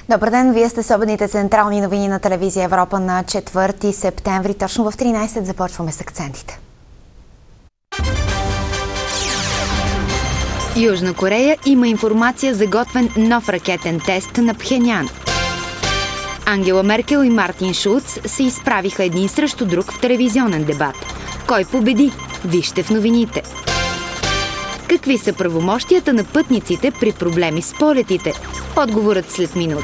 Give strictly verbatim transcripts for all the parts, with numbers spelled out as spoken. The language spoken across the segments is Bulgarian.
Добър ден, вие сте с обедните централни новини на телевизия Европа на четвърти септември. Точно в тринайсет започваме с акцентите. Южна Корея има информация за готвен нов ракетен тест на Пхенян. Ангела Меркел и Мартин Шулц се изправиха един срещу друг в телевизионен дебат. Кой победи? Вижте в новините. Какви са правомощията на пътниците при проблеми с полетите? Отговорът след минути.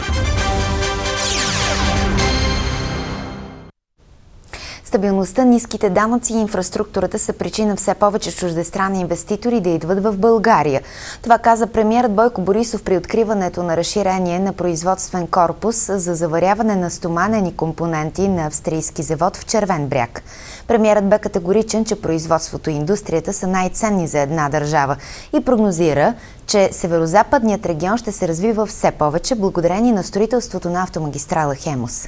Стабилността, ниските данъци и инфраструктурата са причина все повече чуждестранни инвеститори да идват в България. Това каза премиерът Бойко Борисов при откриването на разширение на производствен корпус за заваряване на стоманени компоненти на австрийски завод в Червен бряг. Премиерът бе категоричен, че производството и индустрията са най-ценни за една държава и прогнозира, че северозападният регион ще се развива все повече благодарение на строителството на автомагистрала Хемус.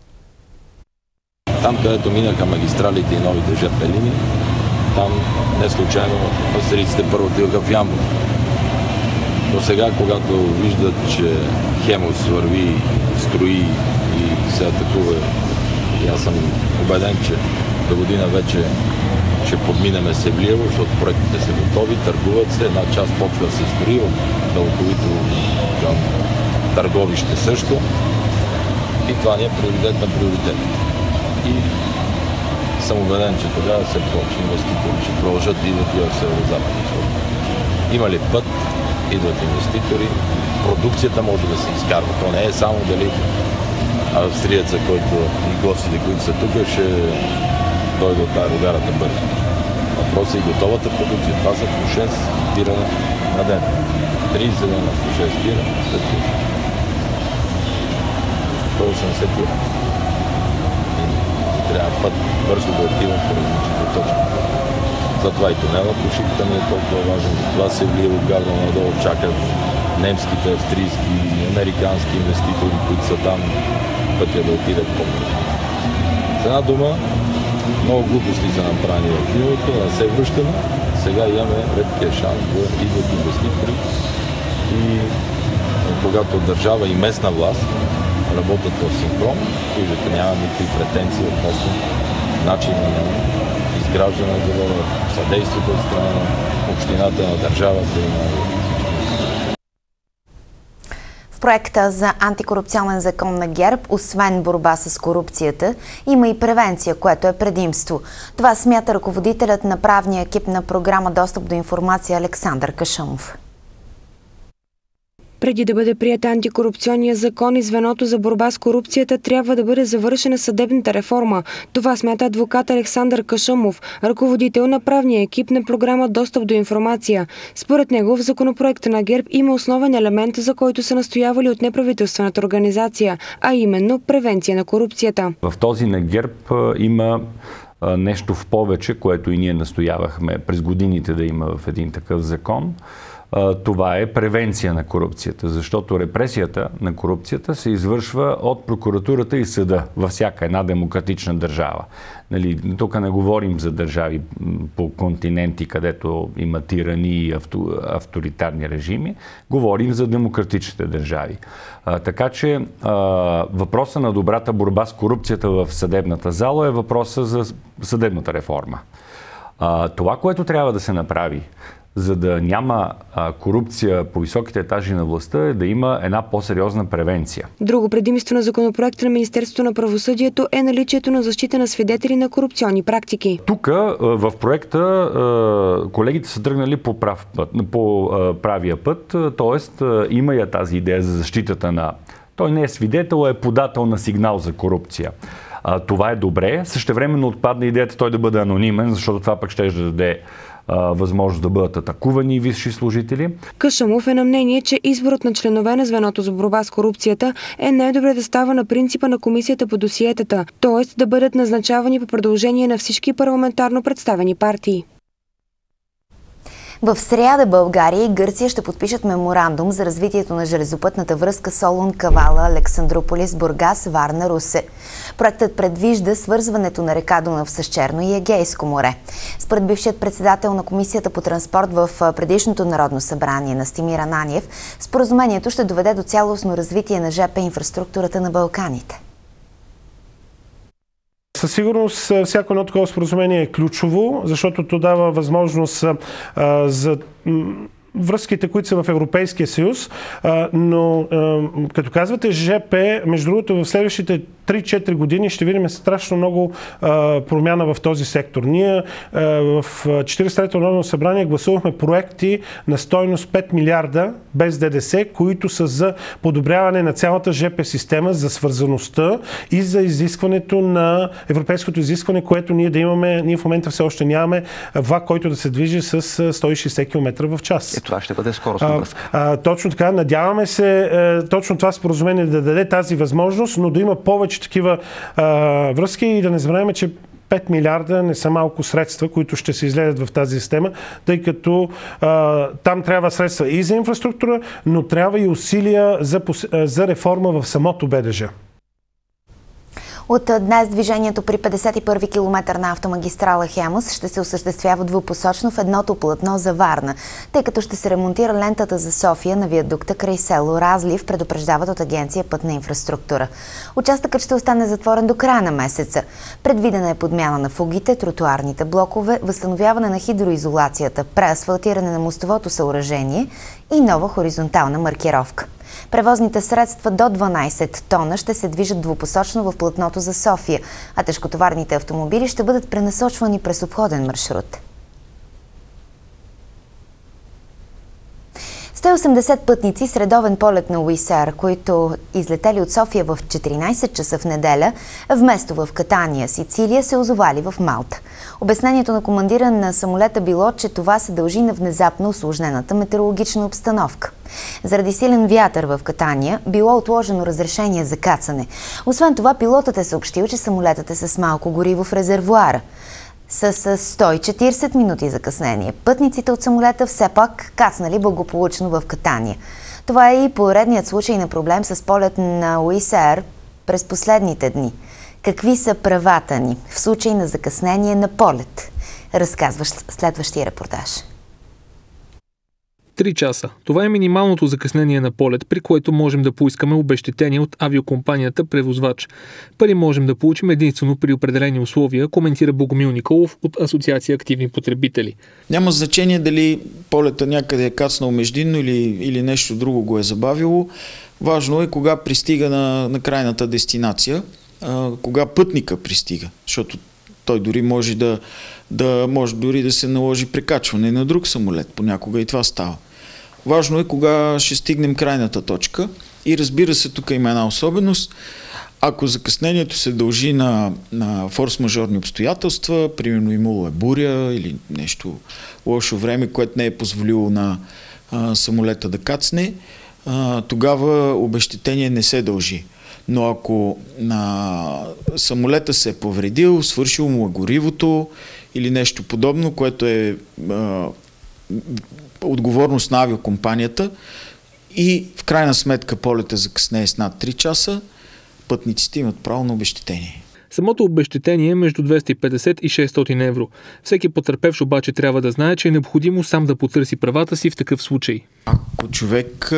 Там, където минаха магистралите и новите жп линии, там не случайно австрийците първо отиваха в Ямбол. Но сега, когато виждат, че Хемус върви, строи и се атакува, и аз съм убеден, че до година вече ще подминеме Севлиево, защото проектите са готови, търгуват се, една част почва да се строи от Дълковито към Търговище също. И това ни е приоритет на приоритетите. И съм убеден, че тогава се почне инвеститори, ще продължат да идват и в северо-западни служби. Има ли път, идват инвеститори, продукцията може да се изкарва. То не е само дали австриеца, който и гостите, които са тук, ще дойде от тази рогарата бързо. Въпросът е и готовата продукция. Това са по шест тира на ден. трийсет дена по шест тира, след сто и осемдесет тира. Трябва път бързо да отивам по различните точки. Затова и тунела по Шипка не е толкова важен. Затова се влие от Гавро надолу, чакат немските, австрийски, американски инвеститори, които са там, пътя да отидат по-бързо. С една дума, много глупости са направени в миналото, да се връщаме. Сега имаме редкия шанс да идват инвеститори и когато държава и местна власт работят в синхрон, виждате, няма никакви претенции относно начина на изграждане на завода, съдействието от страна на общината, на държавата и на... В проекта за антикорупционен закон на ГЕРБ, освен борба с корупцията, има и превенция, което е предимство. Това смята ръководителят на правния екип на програма Достъп до информация Александър Кашъмов. Преди да бъде прият антикорупционния закон и звеното за борба с корупцията, трябва да бъде завършена съдебната реформа. Това смята адвокат Александър Кашъмов, ръководител на правния екип на програма Достъп до информация. Според него в законопроекта на ГЕРБ има основен елемент, за който са настоявали от неправителствената организация, а именно превенция на корупцията. В този на ГЕРБ има нещо в повече, което и ние настоявахме през годините да има в един такъв закон. Това е превенция на корупцията, защото репресията на корупцията се извършва от прокуратурата и съда във всяка една демократична държава. Нали, тук не говорим за държави по континенти, където има тирани и авторитарни режими, говорим за демократичните държави. А, така че а, въпросът на добрата борба с корупцията в съдебната зала е въпросът за съдебната реформа. А, това, което трябва да се направи, за да няма а, корупция по високите етажи на властта, е да има една по-сериозна превенция. Друго предимство на законопроекта на Министерството на правосъдието е наличието на защита на свидетели на корупционни практики. Тук в проекта колегите са тръгнали по, прав път, по правия път, т.е. има я тази идея за защитата на... Той не е свидетел, а е подател на сигнал за корупция. Това е добре. Същевременно отпадна идеята той да бъде анонимен, защото това пък ще даде възможност да бъдат атакувани висши служители. Кашъмов е на мнение, че изборът на членове на звеното за борба с корупцията е най-добре да става на принципа на комисията по досиетата, т.е. да бъдат назначавани по предложение на всички парламентарно представени партии. В сряда България и Гърция ще подпишат меморандум за развитието на железопътната връзка Солун, Кавала, Александрополис, Бургас, Варна, Русе. Проектът предвижда свързването на река Дунав с Черно и Егейско море. Според бившият председател на Комисията по транспорт в предишното Народно събрание Настимир Ананиев, споразумението ще доведе до цялостно развитие на ЖП инфраструктурата на Балканите. Със сигурност всяко едно такова споразумение е ключово, защото то дава възможност а, за връзките, които са в Европейския съюз, а, но а, като казвате ЖП, между другото в следващите три-четири години ще видим страшно много а, промяна в този сектор. Ние а, в четиридесет и третото Народно събрание гласувахме проекти на стойност пет милиарда без ДДС, които са за подобряване на цялата ЖП система, за свързаността и за изискването на европейското изискване, което ние да имаме, ние в момента все още нямаме влак, който да се движи с сто и шейсет километра в час. Е, това ще бъде скоростна връзка. А, а, точно така, надяваме се е, точно това споразумение да даде тази възможност, но да има повече такива а, връзки и да не забравяме, че пет милиарда не са малко средства, които ще се излезат в тази система, тъй като а, там трябва средства и за инфраструктура, но трябва и усилия за, за реформа в самото БДЖ. От днес движението при петдесет и първи километър на автомагистрала Хемус ще се осъществява двупосочно в едното платно за Варна, тъй като ще се ремонтира лентата за София на виадукта край село Разлив, предупреждават от Агенция Пътна инфраструктура. Участъкът ще остане затворен до края на месеца. Предвидена е подмяна на фугите, тротуарните блокове, възстановяване на хидроизолацията, преасфалтиране на мостовото съоръжение и нова хоризонтална маркировка. Превозните средства до дванадесет тона ще се движат двупосочно в платното за София, а тежкотоварните автомобили ще бъдат пренасочвани през обходен маршрут. сто и осемдесет пътници с редовен полет на Wizz Air, които излетели от София в четиринадесет часа в неделя, вместо в Катания, Сицилия, се озовали в Малта. Обяснението на командира на самолета било, че това се дължи на внезапно усложнената метеорологична обстановка. Заради силен вятър в Катания било отложено разрешение за кацане. Освен това, пилотът е съобщил, че самолетът е с малко гориво в резервоара. С сто и четиридесет минути закъснение пътниците от самолета все пак кацнали благополучно в Катания. Това е и поредният случай на проблем с полет на Wizz Air през последните дни. Какви са правата ни в случай на закъснение на полет? Разказва следващия репортаж. Три часа. Това е минималното закъснение на полет, при което можем да поискаме обезщетение от авиокомпанията превозвач. Пари можем да получим единствено при определени условия, коментира Богомил Николов от Асоциация Активни потребители. Няма значение дали полета някъде е кацнал междинно или, или нещо друго го е забавило. Важно е кога пристига на, на крайната дестинация, а, кога пътника пристига, защото той дори може да, да, може дори да се наложи прекачване на друг самолет. Понякога и това става. Важно е кога ще стигнем крайната точка и разбира се, тук има една особеност. Ако закъснението се дължи на, на форс-мажорни обстоятелства, примерно имало е буря или нещо лошо време, което не е позволило на а, самолета да кацне, а, тогава обезщетение не се дължи. Но ако на самолета се е повредил, свършило му е горивото или нещо подобно, което е а, отговорност на авиокомпанията и в крайна сметка полета закъснее с над три часа, пътниците имат право на обезщетение. Самото обезщетение е между двеста и петдесет и шестстотин евро. Всеки потърпевш обаче трябва да знае, че е необходимо сам да потърси правата си в такъв случай. Ако човек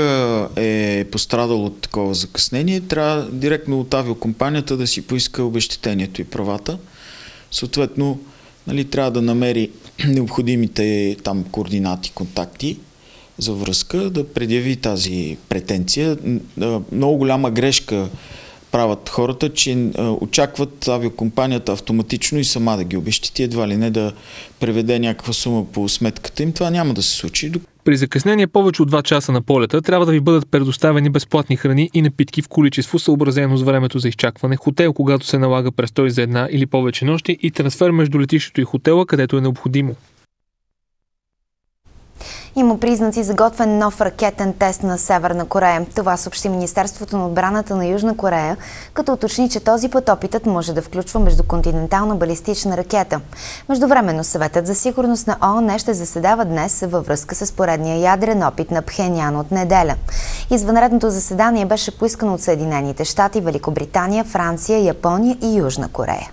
е пострадал от такова закъснение, трябва директно от авиокомпанията да си поиска обезщетението и правата. Съответно, нали, трябва да намери необходимите там координати, контакти за връзка, да предяви тази претенция. Много голяма грешка правят хората, че очакват авиокомпанията автоматично и сама да ги обезщети, едва ли не да преведе някаква сума по сметката им. Това няма да се случи. При закъснение повече от два часа на полета трябва да ви бъдат предоставени безплатни храни и напитки в количество съобразено с времето за изчакване, хотел, когато се налага престой за една или повече нощи и трансфер между летището и хотела, където е необходимо. Има признаци за готвен нов ракетен тест на Северна Корея. Това съобщи Министерството на отбраната на Южна Корея, като уточни, че този път опитът може да включва междуконтинентална балистична ракета. Междувременно Съветът за сигурност на ООН ще заседава днес във връзка с поредния ядрен опит на Пхенян от неделя. Извънредното заседание беше поискано от Съединените щати, Великобритания, Франция, Япония и Южна Корея.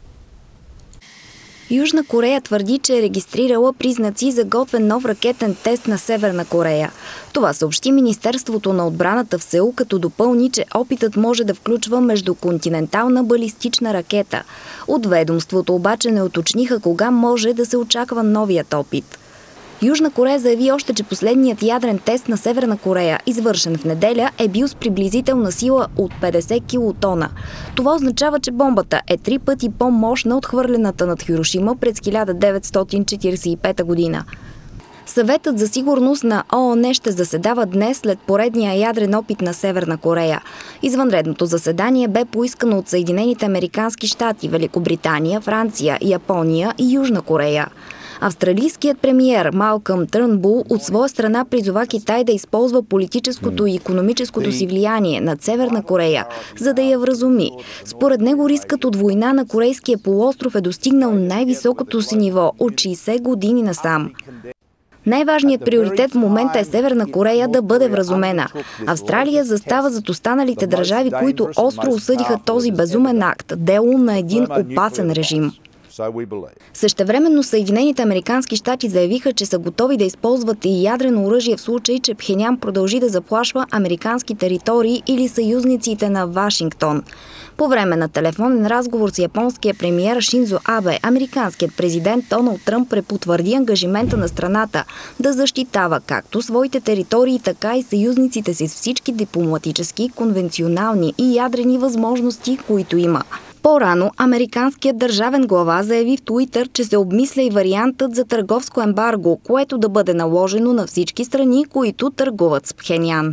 Южна Корея твърди, че е регистрирала признаци за готвен нов ракетен тест на Северна Корея. Това съобщи Министерството на отбраната в Сеул, като допълни, че опитът може да включва междуконтинентална балистична ракета. От ведомството обаче не уточниха кога може да се очаква новият опит. Южна Корея заяви още, че последният ядрен тест на Северна Корея, извършен в неделя, е бил с приблизителна сила от петдесет килотона. Това означава, че бомбата е три пъти по-мощна от хвърлената над Хирошима през хиляда деветстотин четиридесет и пета година. Съветът за сигурност на ООН ще заседава днес след поредния ядрен опит на Северна Корея. Извънредното заседание бе поискано от Съединените американски щати, Великобритания, Франция, Япония и Южна Корея. Австралийският премиер Малкъм Търнбул от своя страна призова Китай да използва политическото и икономическото си влияние над Северна Корея, за да я вразуми. Според него рискът от война на Корейския полуостров е достигнал най-високото си ниво от шейсет години насам. Най-важният приоритет в момента е Северна Корея да бъде вразумена. Австралия застава зад останалите държави, които остро осъдиха този безумен акт, дело на един опасен режим. Същевременно Съединените американски щати заявиха, че са готови да използват и ядрено оръжие в случай, че Пхенян продължи да заплашва американски територии или съюзниците на Вашингтон. По време на телефонен разговор с японския премиер Шинзо Абе, американският президент Доналд Тръмп препотвърди ангажимента на страната да защитава както своите територии, така и съюзниците си с всички дипломатически, конвенционални и ядрени възможности, които има. По-рано американският държавен глава заяви в Туитър, че се обмисля и вариантът за търговско ембарго, което да бъде наложено на всички страни, които търгуват с Пхенян.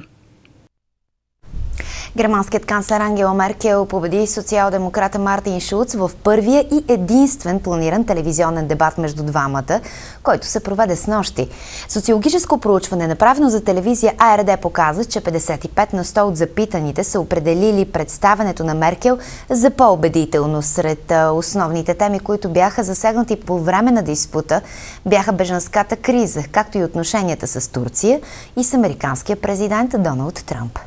Германският канцлер Ангела Меркел победи социал-демократа Мартин Шулц в първия и единствен планиран телевизионен дебат между двамата, който се проведе снощи. Социологическо проучване, направено за телевизия А Р Д, показва, че петдесет и пет на сто от запитаните са определили представянето на Меркел за по-убедително. Сред основните теми, които бяха засегнати по време на диспута, бяха бежанската криза, както и отношенията с Турция и с американския президент Доналд Тръмп.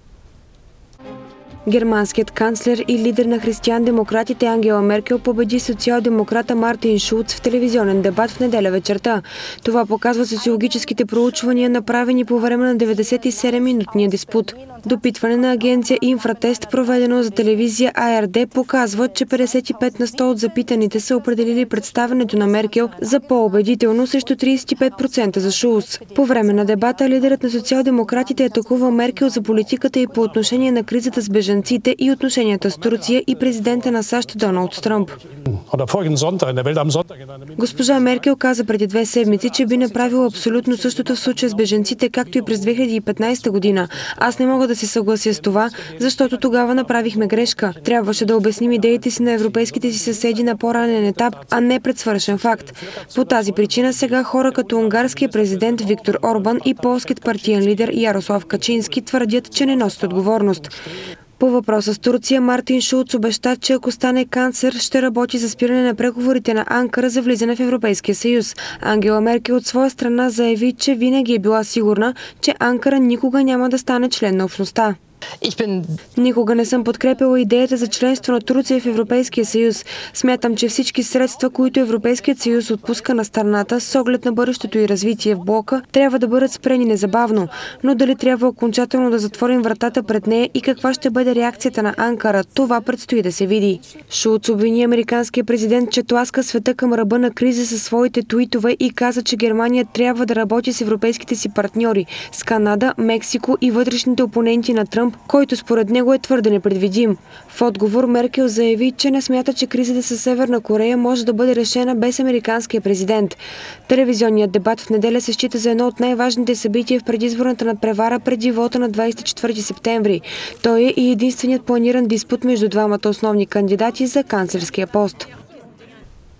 Германският канцлер и лидер на християн-демократите Ангела Меркел победи социал-демократа Мартин Шулц в телевизионен дебат в неделя вечерта. Това показва социологическите проучвания, направени по време на деветдесет и седем минутния диспут. Допитване на агенция Инфратест, проведено за телевизия А Р Д, показва, че петдесет и пет на сто от запитаните са определили представянето на Меркел за по-убедително, срещу тридесет и пет процента за Шулц. По време на дебата лидерът на социал-демократите атакува Меркел за политиката и по отношение на кризата с бежанците и отношенията с Турция и президента на САЩ Доналд Тръмп. Госпожа Меркел каза преди две седмици, че би направила абсолютно същото в случая с бежанците, както и през две хиляди и петнадесета година. Аз не мога да се съглася с това, защото тогава направихме грешка. Трябваше да обясним идеите си на европейските си съседи на по-ранен етап, а не пред свършен факт. По тази причина сега хора като унгарския президент Виктор Орбан и полският партиен лидер Ярослав Качински твърдят, че не носят отговорност. По въпроса с Турция, Мартин Шулц обеща, че ако стане канцлер, ще работи за спиране на преговорите на Анкара за влизане в Европейския съюз. Ангела Меркел от своя страна заяви, че винаги е била сигурна, че Анкара никога няма да стане член на общността. Никога не съм подкрепила идеята за членство на Турция в Европейския съюз. Смятам, че всички средства, които Европейският съюз отпуска на страната с оглед на бъдещето и развитие в блока, трябва да бъдат спрени незабавно. Но дали трябва окончателно да затворим вратата пред нея и каква ще бъде реакцията на Анкара, това предстои да се види. Шулц обвини американския президент, че тласка света към ръба на криза със своите туитове и каза, че Германия трябва да работи с европейските си партньори, с Канада, Мексико и вътрешните опоненти на Тръмп, който според него е твърде непредвидим. В отговор Меркел заяви, че не смята, че кризата със Северна Корея може да бъде решена без американския президент. Телевизионният дебат в неделя се счита за едно от най-важните събития в предизборната надпревара преди вота на двадесет и четвърти септември. Той е и единственият планиран диспут между двамата основни кандидати за канцлерския пост.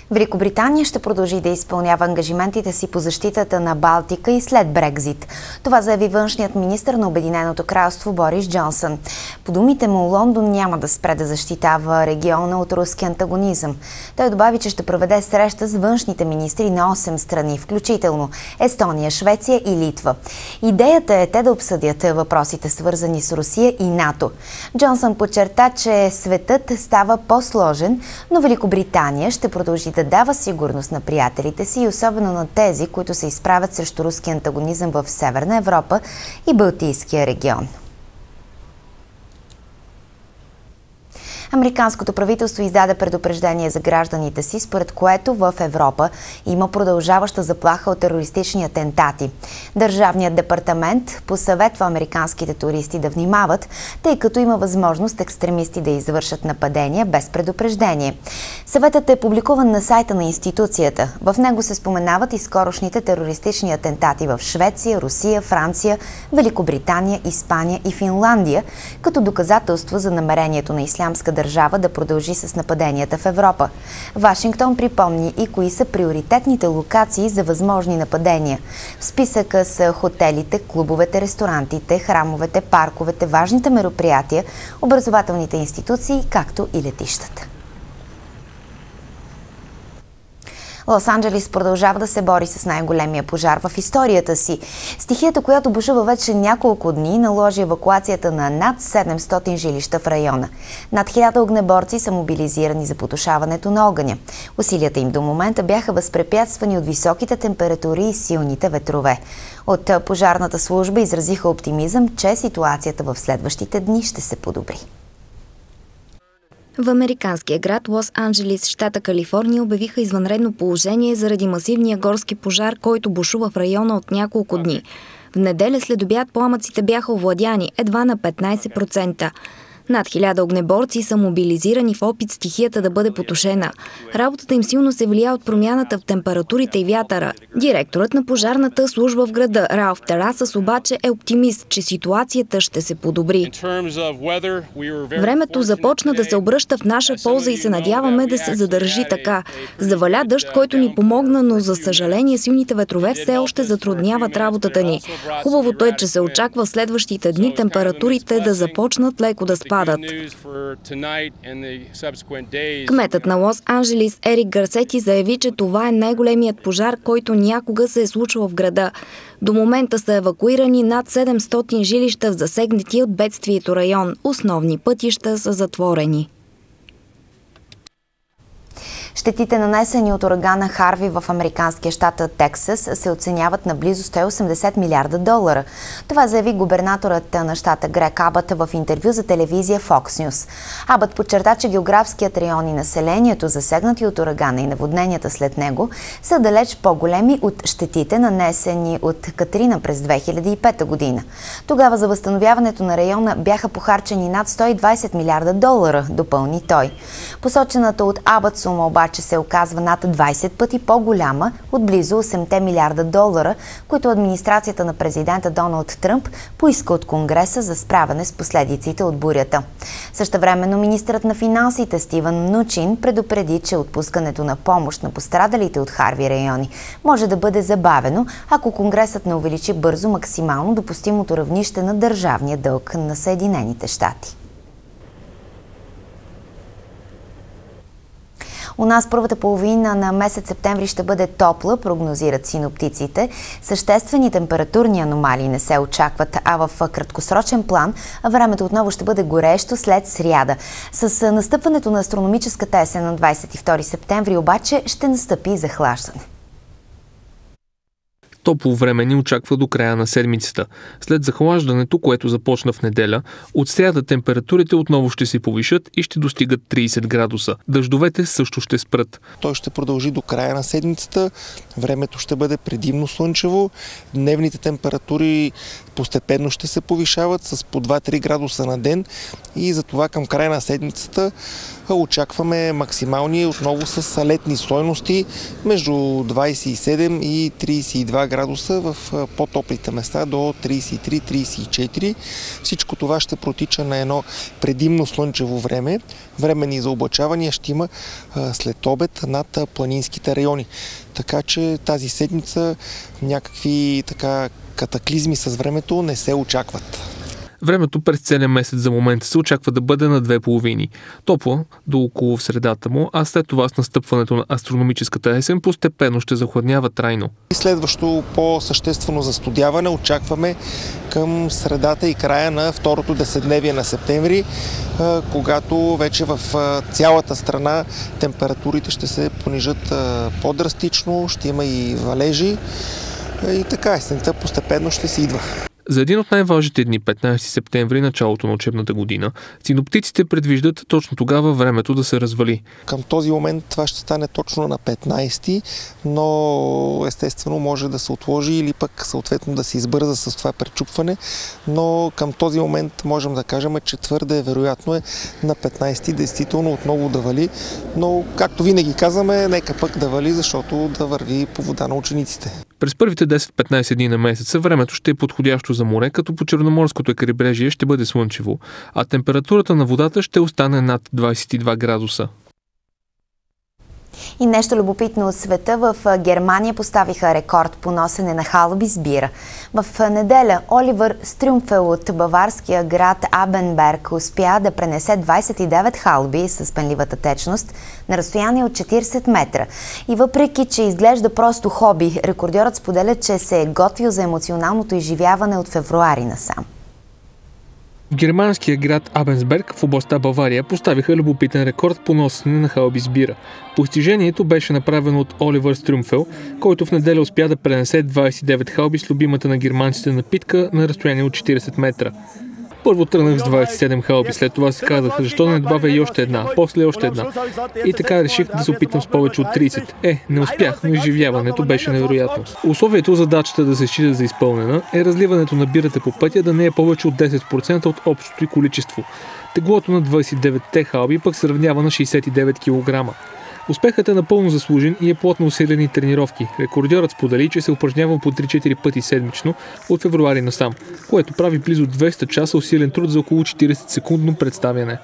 Великобритания ще продължи да изпълнява ангажиментите си по защитата на Балтика и след Брекзит. Това заяви външният министър на Обединеното кралство Борис Джонсън. По думите му, Лондон няма да спре да защитава региона от руски антагонизъм. Той добави, че ще проведе среща с външните министри на осем страни, включително Естония, Швеция и Литва. Идеята е те да обсъдят въпросите, свързани с Русия и НАТО. Джонсън подчерта, че светът става по-сложен, но Великобритания ще продължи да дава сигурност на приятелите си и особено на тези, които се изправят срещу руски антагонизъм в Северна Европа и Балтийския регион. Американското правителство издаде предупреждение за гражданите си, според което в Европа има продължаваща заплаха от терористични атентати. Държавният департамент посъветва американските туристи да внимават, тъй като има възможност екстремисти да извършат нападения без предупреждение. Съветът е публикуван на сайта на институцията. В него се споменават и скорошните терористични атентати в Швеция, Русия, Франция, Великобритания, Испания и Финландия, като доказателство за намерението на ислямска държава да продължи с нападенията в Европа. Вашингтон припомни и кои са приоритетните локации за възможни нападения. В списъка са хотелите, клубовете, ресторантите, храмовете, парковете, важните мероприятия, образователните институции, както и летищата. Лос-Анджелис продължава да се бори с най-големия пожар в историята си. Стихията, която бушува вече няколко дни, наложи евакуацията на над седемстотин жилища в района. Над хиляда огнеборци са мобилизирани за потушаването на огъня. Усилията им до момента бяха възпрепятствани от високите температури и силните ветрове. От пожарната служба изразиха оптимизъм, че ситуацията в следващите дни ще се подобри. В американския град Лос-Анджелис, щата Калифорния, обявиха извънредно положение заради масивния горски пожар, който бушува в района от няколко дни. В неделя след обяд пламъците бяха овладяни едва на петнайсет процента. Над хиляда огнеборци са мобилизирани в опит стихията да бъде потушена. Работата им силно се влия от промяната в температурите и вятъра. Директорът на пожарната служба в града Ралф Терасас обаче е оптимист, че ситуацията ще се подобри. Времето започна да се обръща в наша полза и се надяваме да се задържи така. Заваля дъжд, който ни помогна, но за съжаление силните ветрове все още затрудняват работата ни. Хубавото е, че се очаква в следващите дни температурите да започнат леко да спадат. Кметът на Лос-Анджелис Ерик Гарсети заяви, че това е най-големият пожар, който някога се е случвал в града. До момента са евакуирани над седемстотин жилища в засегнати от бедствието район. Основни пътища са затворени. Щетите, нанесени от урагана Харви в американския щат Тексас, се оценяват на близо сто и осемдесет милиарда долара. Това заяви губернаторът на щата Грег Абът в интервю за телевизия Fox News. Абът подчерта, че географският район и населението, засегнати от урагана и наводненията след него, са далеч по-големи от щетите, нанесени от Катрина през две хиляди и пета година. Тогава за възстановяването на района бяха похарчени над сто и двайсет милиарда долара, допълни той. Посочената от Абът сума обаче че се оказва над двайсет пъти по-голяма от близо осемте милиарда долара, които администрацията на президента Доналд Тръмп поиска от Конгреса за справяне с последиците от бурята. Същевременно министърът на финансите Стивън Мнучин предупреди, че отпускането на помощ на пострадалите от Харви райони може да бъде забавено, ако Конгресът не увеличи бързо максимално допустимото равнище на държавния дълг на Съединените щати. У нас първата половина на месец септември ще бъде топла, прогнозират синоптиците. Съществени температурни аномалии не се очакват, а в краткосрочен план времето отново ще бъде горещо след сряда. С настъпването на астрономическата есен на двайсет и втори септември обаче ще настъпи и захлаждане. Топло време ни очаква до края на седмицата. След захлаждането, което започна в неделя, от сряда температурите отново ще се повишат и ще достигат трийсет градуса. Дъждовете също ще спрат. Той ще продължи до края на седмицата. Времето ще бъде предимно слънчево. Дневните температури постепенно ще се повишават с по два-три градуса на ден и затова към края на седмицата очакваме максимални отново с летни стойности между двадесет и седем и тридесет и два градуса, в по-топлите места до тридесет и три тридесет и четири. Всичко това ще протича на едно предимно слънчево време. Временни заоблачавания ще има след обед над планинските райони. Така че тази седмица някакви така катаклизми с времето не се очакват. Времето през целия месец за момента се очаква да бъде на две половини. Топло до около в средата му, а след това с настъпването на астрономическата есен постепенно ще захладнява трайно. Следващо по-съществено застудяване очакваме към средата и края на второто десетдневие на септември, когато вече в цялата страна температурите ще се понижат по-драстично, ще има и валежи и така есента постепенно ще се идва. За един от най-важните дни, петнадесети септември, началото на учебната година, синоптиците предвиждат точно тогава времето да се развали. Към този момент това ще стане точно на петнадесети, но естествено може да се отложи или пък съответно да се избърза с това пречупване, но към този момент можем да кажем, че твърде вероятно е на петнадесети действително отново да вали, но както винаги казваме, нека пък да вали, защото да върви по вода на учениците. През първите десет-петнадесет дни на месеца времето ще е подходящо за море, като по Черноморското крайбрежие ще бъде слънчево, а температурата на водата ще остане над двадесет и два градуса. И нещо любопитно от света. В Германия поставиха рекорд по носене на халби с бира. В неделя Оливер Стрюмфел от баварския град Абенберг успя да пренесе двадесет и девет халби с пенливата течност на разстояние от четиридесет метра. И въпреки, че изглежда просто хоби, рекордьорът споделя, че се е готвил за емоционалното изживяване от февруари насам. В германския град Абенсберг в областта Бавария поставиха любопитен рекорд по носене на халби с бира. Постижението беше направено от Оливер Стрюмфел, който в неделя успя да пренесе двадесет и девет халби с любимата на германците напитка на разстояние от четиридесет метра. Първо тръгнах с двадесет и седем халби, след това си казах, защо не добавя и още една, после още една. И така реших да се опитам с повече от тридесет. Е, не успях, но изживяването беше невероятно. Условието задачата да се счита за изпълнена е разливането на бирата по пътя да не е повече от десет процента от общото й количество. Теглото на двадесет и деветте халби пък се равнява на шейсет и девет килограма. Успехът е напълно заслужен и е плод на усилени тренировки. Рекордьорът сподели, че се упражнява по три-четири пъти седмично от февруари насам, което прави близо двеста часа усилен труд за около четиридесет секундно представяне.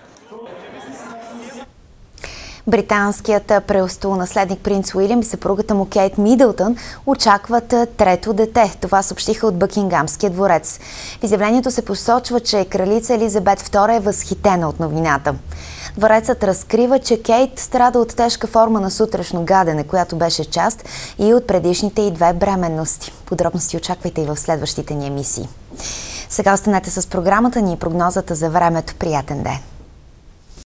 Британският престолонаследник принц Уилям и съпругата му Кейт Мидълтън очакват трето дете. Това съобщиха от Бъкингамския дворец. В изявлението се посочва, че кралица Елизабет втора е възхитена от новината. Дворецът разкрива, че Кейт страда от тежка форма на сутрешно гадене, която беше част и от предишните и две бременности. Подробности очаквайте и в следващите ни емисии. Сега останете с програмата ни и прогнозата за времето. Приятен ден!